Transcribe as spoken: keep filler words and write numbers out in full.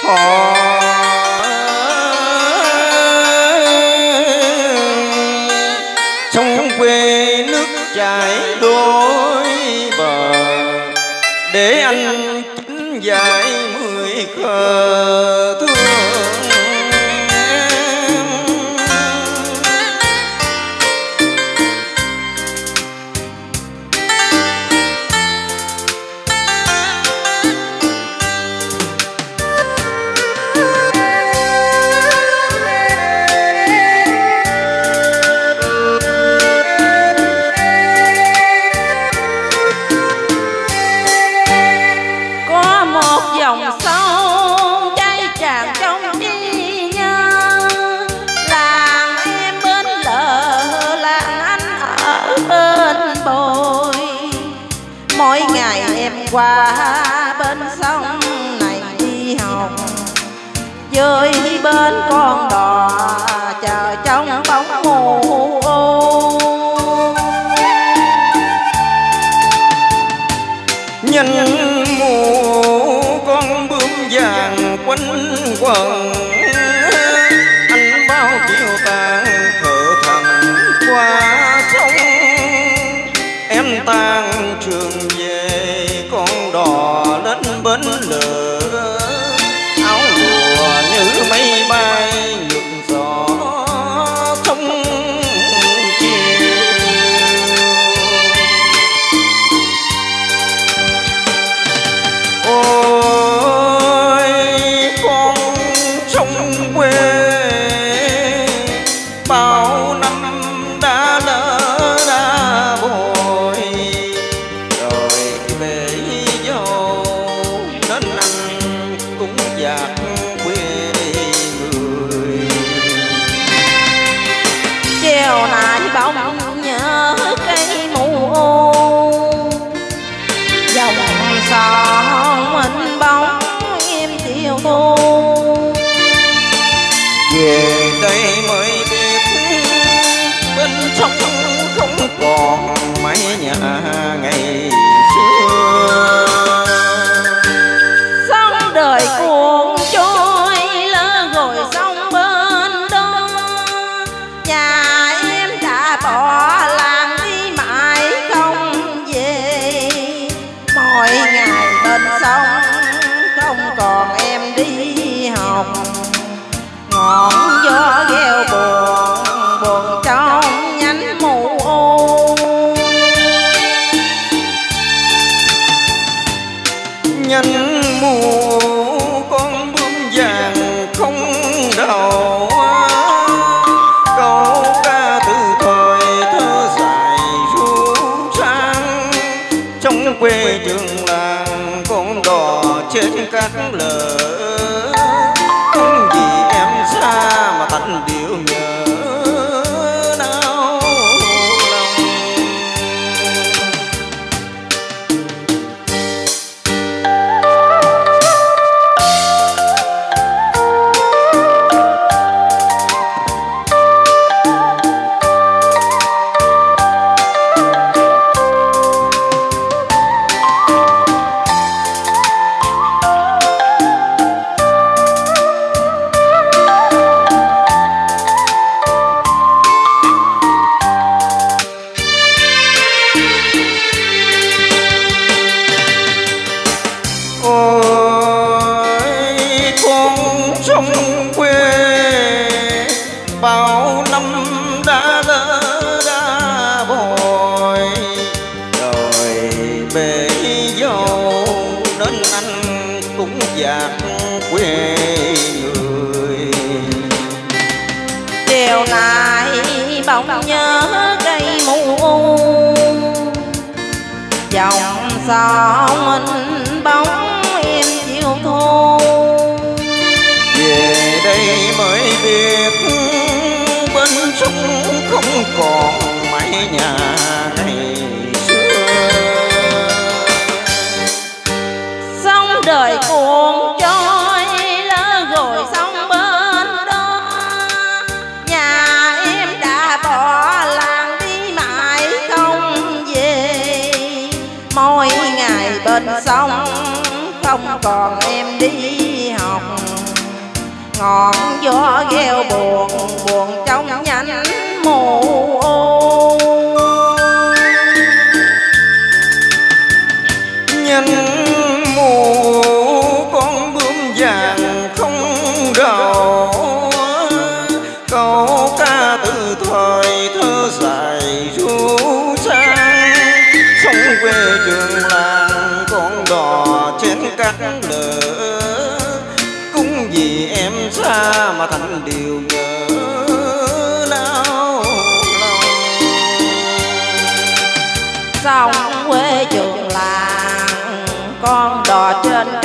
họ sông quê nước chảy đôi bờ để anh chính dạy mười khờ thương dòng sông chảy tràn trong trí nhớ làng em bên lợ làng anh ở bên bồi mỗi ngày em qua bên sông này đi học với bên con đò chờ trong bóng mù ô nhân vàng quanh quần anh bao chiều tàn thở thầm qua sông em tan trường về con đò lên bến lửa áo lụa như mây bay ngược gió sông chiều bao năm đã lỡ đã bồi rồi bể dâu nên anh cũng dạt quê người treo nải bóng nhớ cây mù ô dòng sông mình bóng em chiều thu về đây mới bên sông không còn mái nhà ngày xưa sông đời cuộn trôi lỡ rồi sông bên đó nhà em đã bỏ làng đi mãi không về mỗi ngày bên sông không còn em đi học ngọn gió gheo buồn buồn trong nhánh mù ô nhánh mù con bướm vàng không đầu câu ca từ thời thơ dài ru sang trong quê trường làng con đò trên các lỡ không vì em xa mà thành điệu nhớ đau lòng sông quê bao năm đã lỡ đã bồi rồi bể dâu nên anh cũng dạt quê người chiều nay bỗng nhớ cây mù dòng sông mình bóng em chiều thu về đây mới biết bên sông không còn mái nhà ngày xưa sông đời cuộn trôi lỡ rồi sông bên đó nhà em đã bỏ làng đi mãi không về mỗi ngày bên sông không còn em đi học ngọn gió gheo buồn buồn trong nhánh mù ô. Nhánh mù con bướm vàng không đầu, câu ca từ thời thơ dài ru sang. Sông quê trường làng con đò trên các lỡ, cũng vì em xa mà thành điều nhớ lao lòng. Sông quê trường làng con đò trên